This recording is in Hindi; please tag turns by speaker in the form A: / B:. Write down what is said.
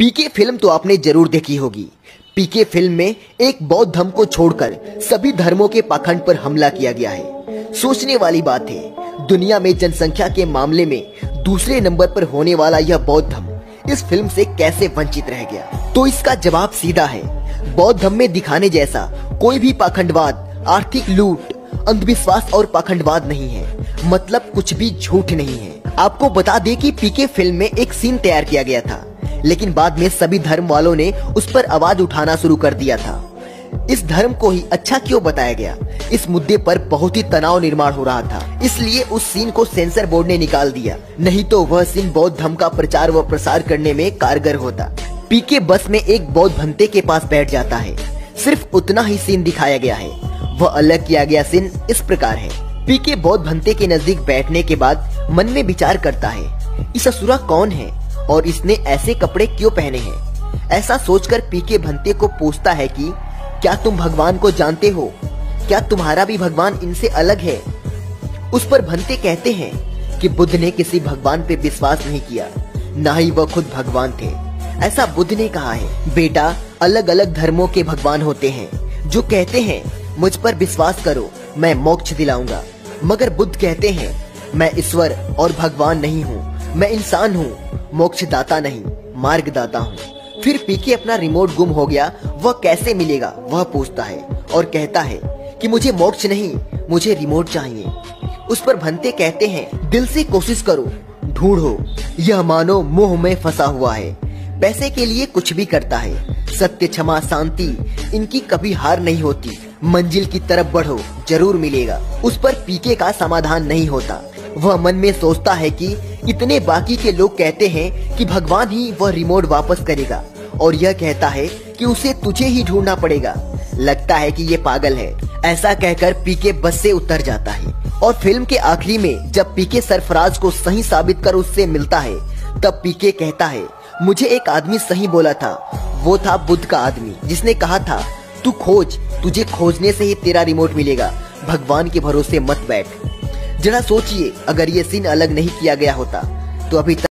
A: पीके फिल्म तो आपने जरूर देखी होगी। पीके फिल्म में एक बौद्ध धर्म को छोड़कर सभी धर्मों के पाखंड पर हमला किया गया है। सोचने वाली बात है, दुनिया में जनसंख्या के मामले में दूसरे नंबर पर होने वाला यह बौद्ध धर्म इस फिल्म से कैसे वंचित रह गया। तो इसका जवाब सीधा है, बौद्ध धर्म में दिखाने जैसा कोई भी पाखंडवाद, आर्थिक लूट, अंधविश्वास और पाखंडवाद नहीं है। मतलब कुछ भी झूठ नहीं है। आपको बता दें कि पीके फिल्म में एक सीन तैयार किया गया था, लेकिन बाद में सभी धर्म वालों ने उस पर आवाज उठाना शुरू कर दिया था। इस धर्म को ही अच्छा क्यों बताया गया, इस मुद्दे पर बहुत ही तनाव निर्माण हो रहा था। इसलिए उस सीन को सेंसर बोर्ड ने निकाल दिया, नहीं तो वह सीन बौद्ध धर्म का प्रचार व प्रसार करने में कारगर होता। पीके बस में एक बौद्ध भंते के पास बैठ जाता है, सिर्फ उतना ही सीन दिखाया गया है। वह अलग किया गया सीन इस प्रकार है। पीके बौद्ध भंते के नजदीक बैठने के बाद मन में विचार करता है, इस असुरा कौन है और इसने ऐसे कपड़े क्यों पहने हैं। ऐसा सोचकर पीके भंते को पूछता है कि क्या तुम भगवान को जानते हो, क्या तुम्हारा भी भगवान इनसे अलग है। उस पर भंते कहते हैं कि बुद्ध ने किसी भगवान पे विश्वास नहीं किया, ना ही वह खुद भगवान थे। ऐसा बुद्ध ने कहा है, बेटा अलग अलग धर्मों के भगवान होते हैं जो कहते हैं मुझ पर विश्वास करो मैं मोक्ष दिलाऊंगा, मगर बुद्ध कहते हैं मैं ईश्वर और भगवान नहीं हूँ, मैं इंसान हूँ, मोक्षदाता नहीं मार्गदाता हूँ। फिर पीके अपना रिमोट गुम हो गया, वह कैसे मिलेगा वह पूछता है और कहता है कि मुझे मोक्ष नहीं, मुझे रिमोट चाहिए। उस पर भंते कहते हैं, दिल से कोशिश करो, ढूंढो, यह मानो मोह में फंसा हुआ है, पैसे के लिए कुछ भी करता है। सत्य, क्षमा, शांति इनकी कभी हार नहीं होती, मंजिल की तरफ बढ़ो, जरूर मिलेगा। उस पर पीके का समाधान नहीं होता। वह मन में सोचता है कि इतने बाकी के लोग कहते हैं कि भगवान ही वह रिमोट वापस करेगा, और यह कहता है कि उसे तुझे ही ढूंढना पड़ेगा। लगता है कि ये पागल है। ऐसा कहकर पीके बस से उतर जाता है। और फिल्म के आखिरी में जब पीके सरफराज को सही साबित कर उससे मिलता है, तब पीके कहता है, मुझे एक आदमी सही बोला था, वो था बुद्ध का आदमी, जिसने कहा था तू खोज, तुझे खोजने से ही तेरा रिमोट मिलेगा, भगवान के भरोसे मत बैठ। जरा सोचिए, अगर ये सीन अलग नहीं किया गया होता तो अभी तक